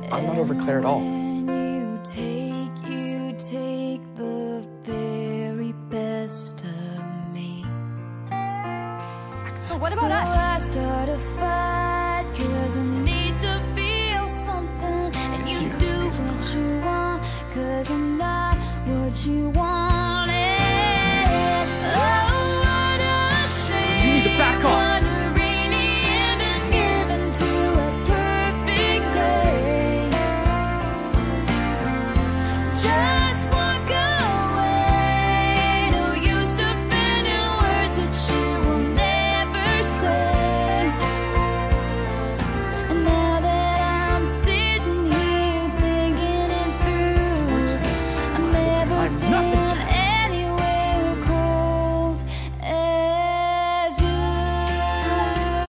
I'm not over Claire at all. You take the very best of me. What about us? I start a fight 'cause I need to feel something, and you do what you want 'cause I'm not what you wanted. Oh, what a shame. You need to back off. Nothing.